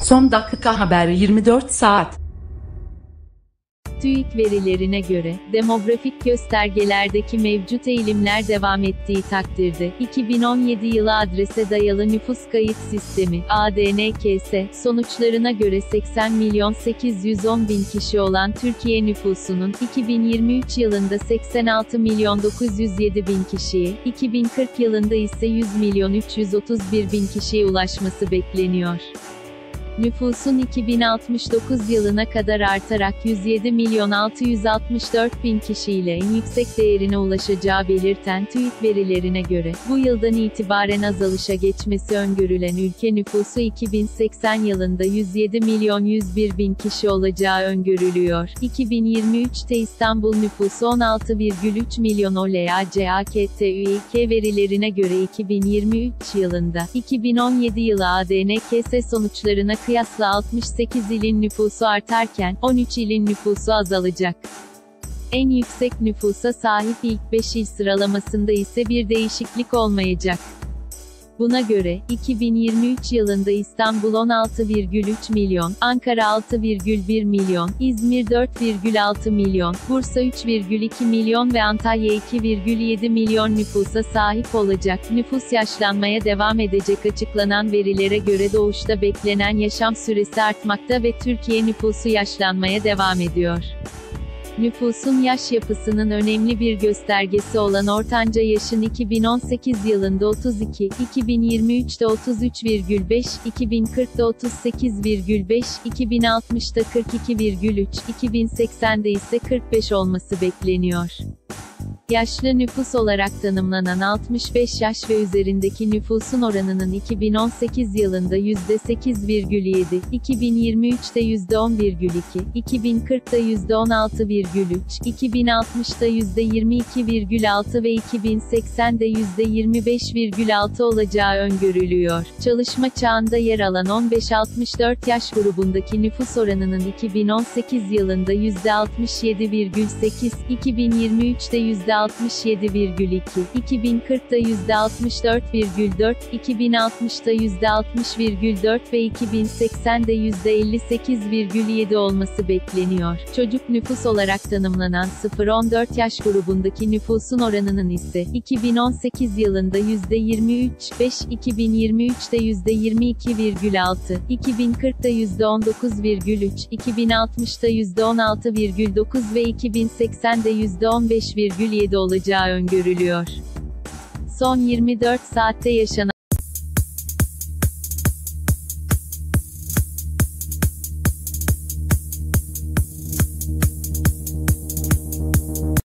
Son dakika haberi 24 saat. TÜİK verilerine göre, demografik göstergelerdeki mevcut eğilimler devam ettiği takdirde, 2017 yılı adrese dayalı nüfus kayıt sistemi, ADNKS, sonuçlarına göre 80.810.000 kişi olan Türkiye nüfusunun, 2023 yılında 86.907.000 kişiye, 2040 yılında ise 100.331.000 kişiye ulaşması bekleniyor. Nüfusun 2069 yılına kadar artarak 107.664.000 kişiyle en yüksek değerine ulaşacağı belirten TÜİK verilerine göre, bu yıldan itibaren azalışa geçmesi öngörülen ülke nüfusu 2080 yılında 107.101.000 kişi olacağı öngörülüyor. 2023'te İstanbul nüfusu 16,3 milyon OLACAKTÜİK verilerine göre 2023 yılında, 2017 yılı ADNKS sonuçlarına kıyasla 68 ilin nüfusu artarken, 13 ilin nüfusu azalacak. En yüksek nüfusa sahip ilk 5 il sıralamasında ise bir değişiklik olmayacak. Buna göre, 2023 yılında İstanbul 16,3 milyon, Ankara 6,1 milyon, İzmir 4,6 milyon, Bursa 3,2 milyon ve Antalya 2,7 milyon nüfusa sahip olacak. Nüfus yaşlanmaya devam edecek. Açıklanan verilere göre doğuşta beklenen yaşam süresi artmakta ve Türkiye nüfusu yaşlanmaya devam ediyor. Nüfusun yaş yapısının önemli bir göstergesi olan ortanca yaşın 2018 yılında 32, 2023'te 33,5, 2040'da 38,5, 2060'da 42,3, 2080'de ise 45 olması bekleniyor. Yaşlı nüfus olarak tanımlanan 65 yaş ve üzerindeki nüfusun oranının 2018 yılında %8,7, 2023'te %10,2, 2040'da %16,3, 2060'da %22,6 ve 2080'de %25,6 olacağı öngörülüyor. Çalışma çağında yer alan 15-64 yaş grubundaki nüfus oranının 2018 yılında %67,8, 2023'te %67,2, 2040'da %64,4, 2060'da %60,4 ve 2080'de %58,7 olması bekleniyor. Çocuk nüfus olarak tanımlanan 0-14 yaş grubundaki nüfusun oranının ise 2018 yılında %23,5, 2023'te %22,6, 2040'da %19,3, 2060'da %16,9 ve 2080'de %15,7 olacağı öngörülüyor. Son 24 saatte yaşanan